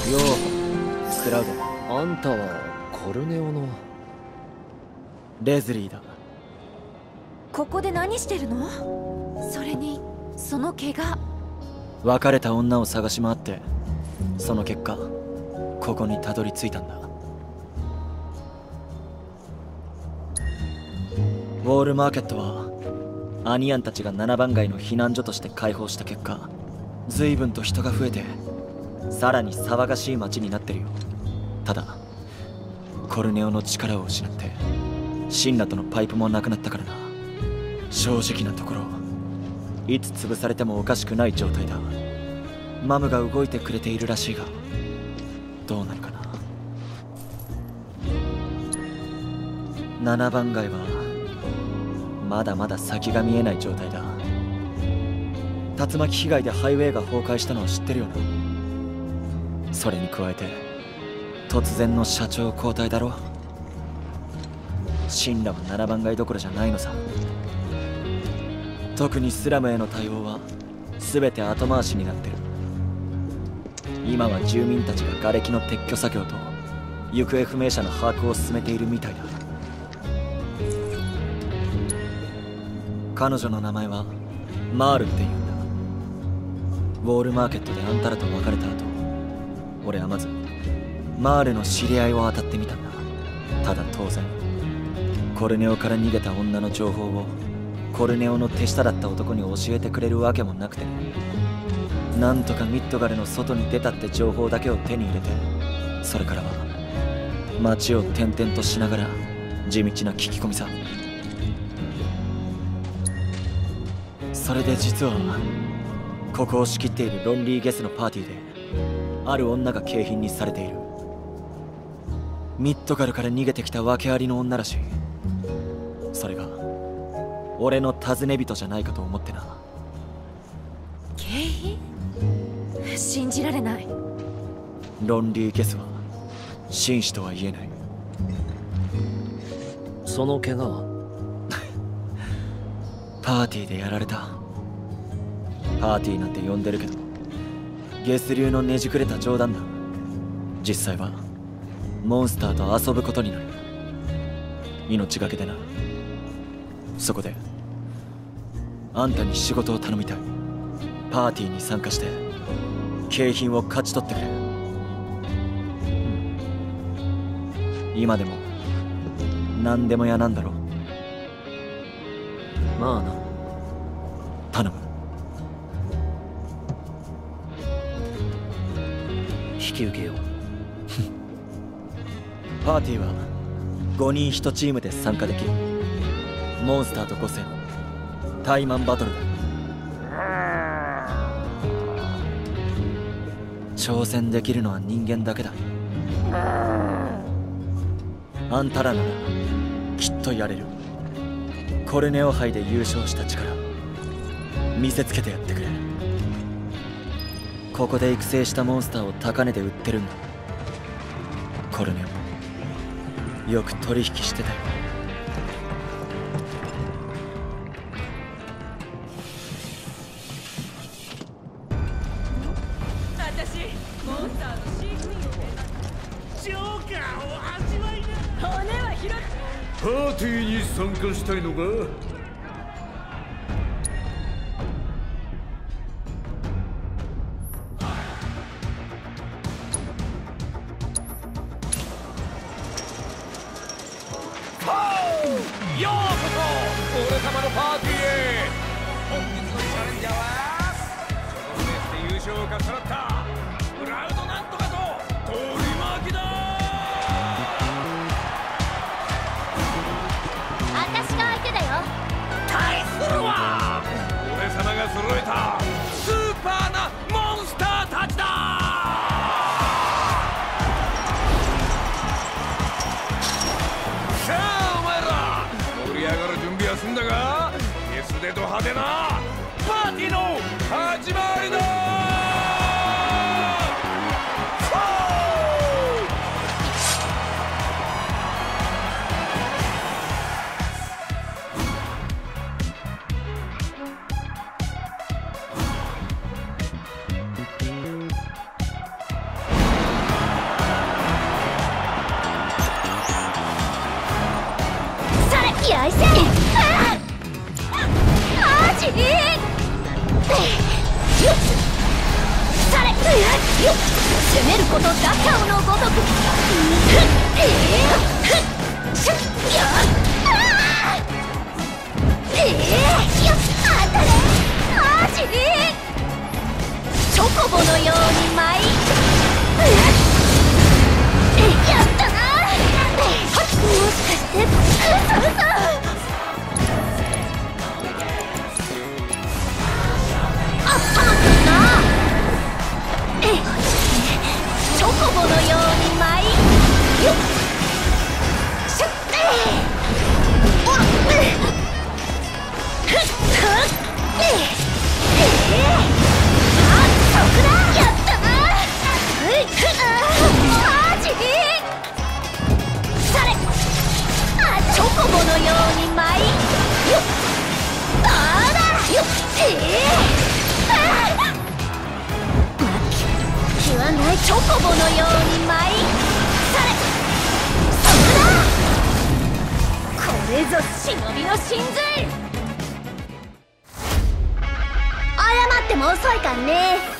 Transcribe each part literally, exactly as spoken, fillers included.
よう、クラウド。あんたはコルネオのレズリーだ。 ここで何してるの？それにその怪我。 別れた女を探し回って、その結果ここにたどり着いたんだ。ウォールマーケットはアニヤンたちがななばん街の避難所として開放した結果、随分と人が増えて、さらに騒がしい街になってるよ。ただコルネオの力を失ってシンナとのパイプもなくなったからな。正直なところ、いつ潰されてもおかしくない状態だ。マムが動いてくれているらしいが、どうなるかな。ななばん街はまだまだ先が見えない状態だ。竜巻被害でハイウェイが崩壊したのは知ってるよな。それに加えて突然の社長交代だろ。シンラはななばん街どころじゃないのさ。特にスラムへの対応は全て後回しになってる。今は住民たちが瓦礫の撤去作業と行方不明者の把握を進めているみたいだ。彼女の名前はマールって言うんだ。ウォールマーケットであんたらと別れた後、俺はまずマールの知り合いを当たってみたんだ。ただ当然コルネオから逃げた女の情報をコルネオの手下だった男に教えてくれるわけもなくてね。なんとかミッドガルの外に出たって情報だけを手に入れて、それからは街を転々としながら地道な聞き込みさ。それで実はここを仕切っているロンリーゲスのパーティーである女が景品にされている。ミッドガルから逃げてきた訳ありの女らしい。それが俺の尋ね人じゃないかと思ってな。 景品？信じられない。 ロンリーゲスは紳士とは言えない。 その怪我はパーティーでやられた。パーティーなんて呼んでるけど、ゲス流のねじくれた冗談だ。実際はモンスターと遊ぶことになる。命がけでな。そこであんたに仕事を頼みたい。パーティーに参加して景品を勝ち取ってくれ。うん、今でも何でも嫌なんだろ。 まあな。 頼む。 引き受けよう。 パーティーはごにんいちチームで参加できる。モンスターとご戦、タイマンバトルだ。挑戦できるのは人間だけだ。あんたらならきっとやれる。コルネオ杯で優勝した力見せつけてやってくれ。ここで育成したモンスターを高値で売ってるんだ。コルネオよく取引してたよ。 私モンスターの飼育員をジョーカーを味わいな。骨は開く。 パーティーに参加したいのか？ ようこそ俺様のパーティーへ。本日のチャレンジャーはこのレースで優勝をかっさらったクラウドなんとかと取り巻きだ。 私が相手だよ。 対するは俺様が揃えたスーパーなモンスターたちだ。さあお前ら盛り上がる準備は済んだが、ゲスでド派手なパーティーの始まりだ。 され攻めることだけをのごとくしゅっよっええよっ当たれマジチョコボのように舞いやったなもしかしてうそうそうあっぱなチョコボのように舞いよっしゅっおっふっふっええあっそこだやったなふっふっマジされあチョコボのように舞いよっあらよっええあ気はないチョコボのように舞いされそこだこれぞ忍びの神髄謝っても遅いかんね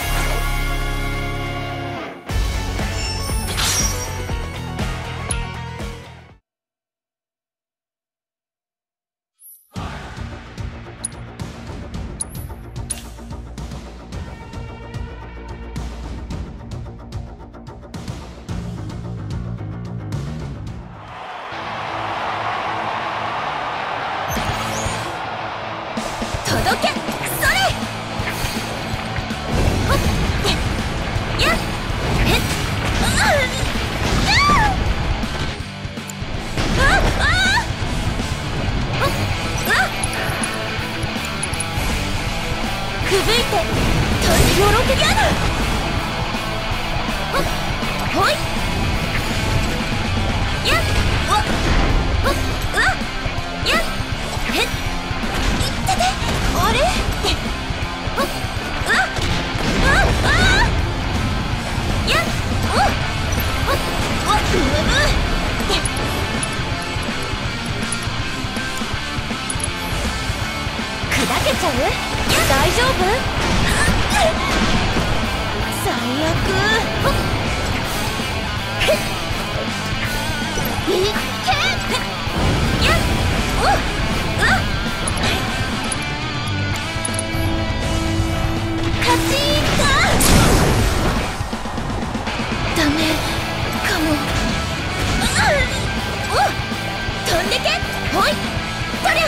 届けそれほっやっへっああほっあふぶいてとよろけぎゃぬほっほいやっわほっうわやっへっあれあっあっあっあっやっおっあっあっうむ砕けちゃう大丈夫最悪ほっいっけやっおっあっ勝ちかダメかもおっ飛んでけほいとりゃ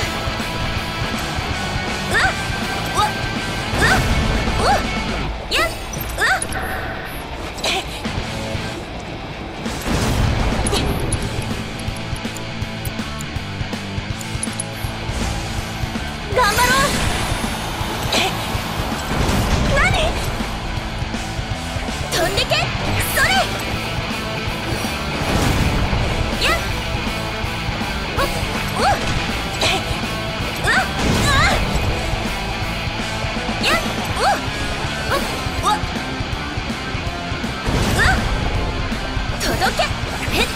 うわっうわっうわっおっやっうわっ頑張ろう飛んでけそれやっおっおっうわっあやっおっおっおっうわっ届けへっ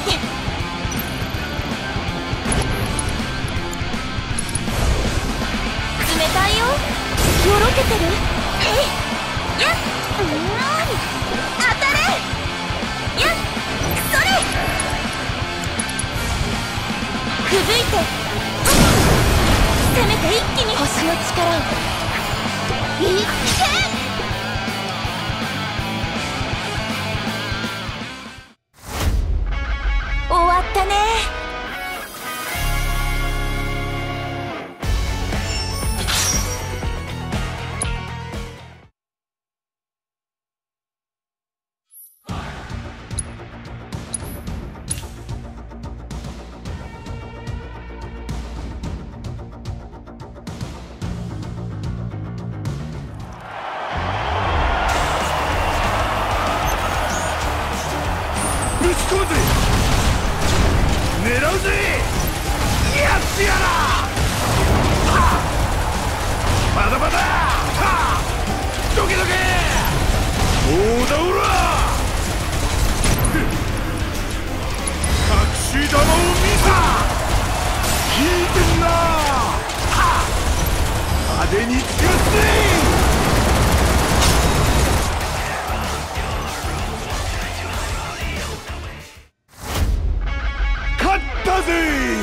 冷たいよよろけてるえいやっうん当たれやっそれふぶいてせめて一気に星の力をいっけ終わったね狙うぜやってやらまだまだどけどけどうだおら隠し玉を見た聞いてんな派腕につかせ勝ったぜ。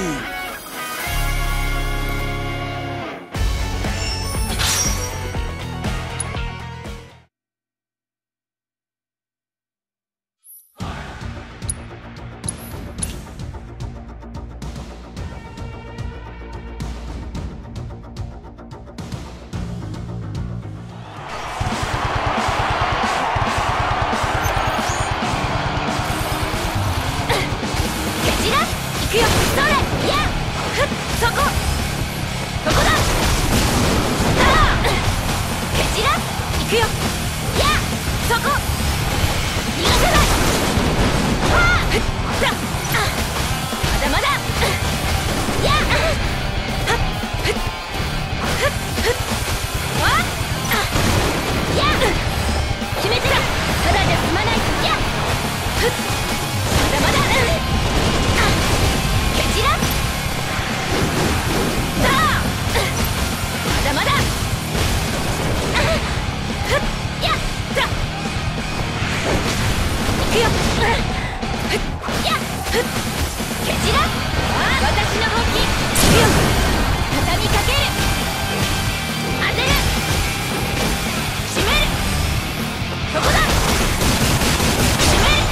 行くよ、それ、やっ、ふっ、そこ、そこだ。だー、蹴散ら、行くよ、やっ、そこ、逃がさない。はあ、ふっ、だ、あ、まだまだ、やっ、はっ、ふっ、ふっ、ふっ、わっ、あ、やっ、決めてら、ただじゃ済まない、やっ、ふっ、まだまだ、蹴散ら、さあ、まだまだ、ふっ、やっ、だ、いくよ、ふっ、やっ、ふっ、蹴散ら、私の本気、いくよ、畳みかける、当てる、締める、そこだ、締める。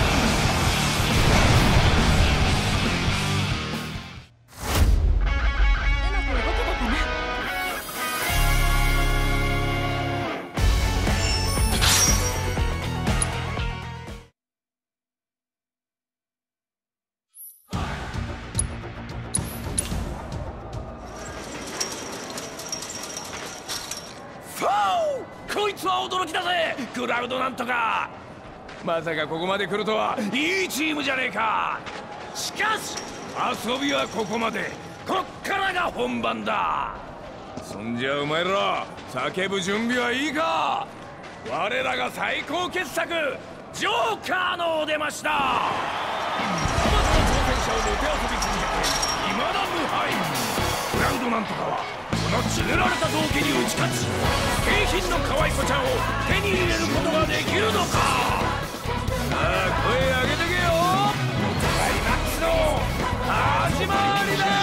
こいつは驚きだぜ、クラウドなんとか。まさかここまで来るとはいいチームじゃねえか。しかし遊びはここまで、こっからが本番だ。そんじゃお前ら叫ぶ準備はいいか。我らが最高傑作ジョーカーのお出ましだ。さまざま挑戦者をもてあそび続けて未だ無敗。クラウドなんとかはこの決められた道化に打ち勝ち、景品の可愛い子ちゃんを手に入れることができるのか。さあ声上げてけよ。クライマックスの始まりだ。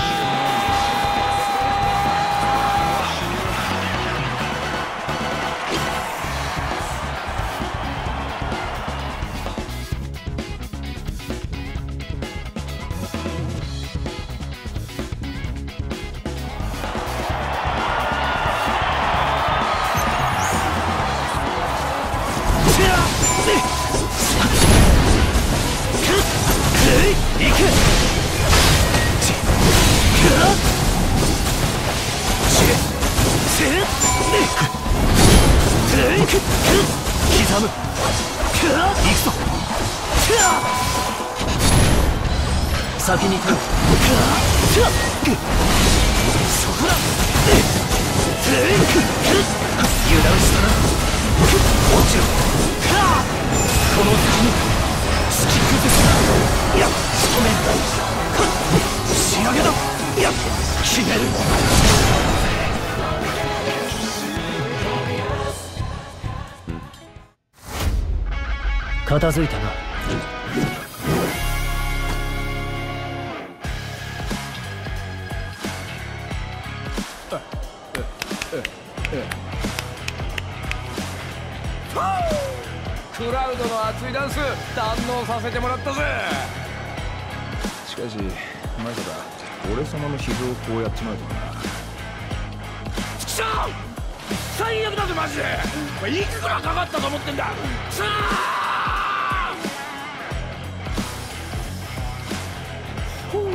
刻む、行くぞ。先に手を、そこだ。油断したな。落ちろ。この先に突き崩すな。いや、仕留める。仕上げだ。いや、決める。片付いたな。 クラウドの熱いダンス堪能させてもらったぜ。しかしまさか俺様の膝をこうやっちまうとはな。ちくしょう、最悪だぜマジで。いくらかかったと思ってんだ。さあほう、うん、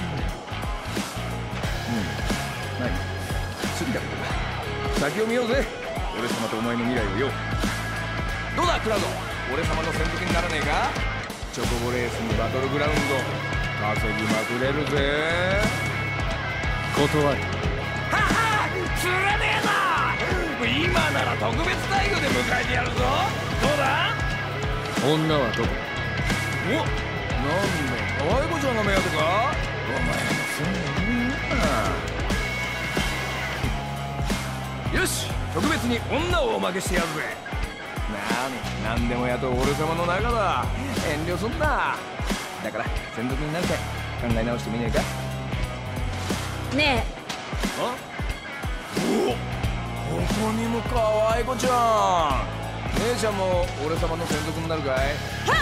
何次だけど先を見ようぜ。俺様とお前の未来をよ。どうだクラウド、俺様の専属にならねえか。チョコボレースにバトルグラウンド稼ぎまくれるぜ。 断る。 はは釣らねえな。今なら特別待遇で迎えてやるぞ。どうだ。 女はどこ。 お、なんだ可愛い子ちゃんが目当てか。お前もそういうな。 よし、特別に女をおまけしてやるぜ。なに、なんでも雇う俺様の仲だ。遠慮すんな。だから専属になって考え直してみねえか。 ねあ、おお、ここにも可愛い子ちゃん。姉ちゃんも俺様の専属になるかい。はっ、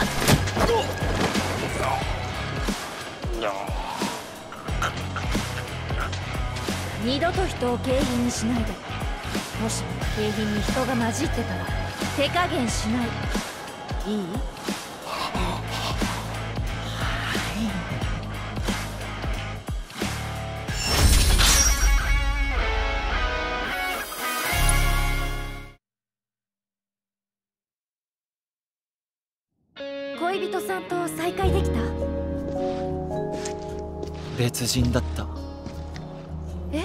二度と人を景品にしないで。もし景品に人が混じってたら手加減しない。いい？恋人さんと再会できた？ 別人だった。 え？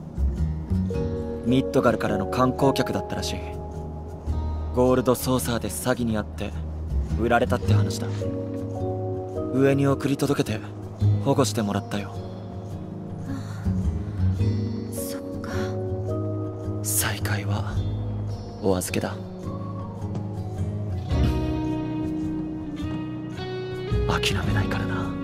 ミッドガルからの観光客だったらしい。ゴールドソーサーで詐欺にあって売られたって話だ。上に送り届けて保護してもらったよ。 そっか。 再会はお預けだ。諦めないからな。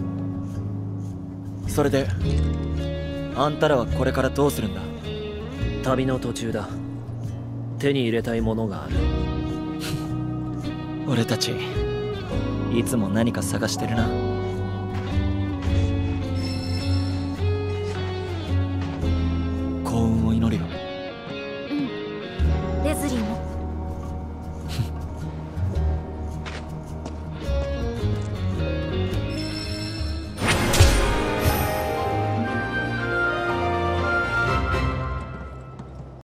それであんたらはこれからどうするんだ？ 旅の途中だ。手に入れたいものがある。 俺たちいつも何か探してるな。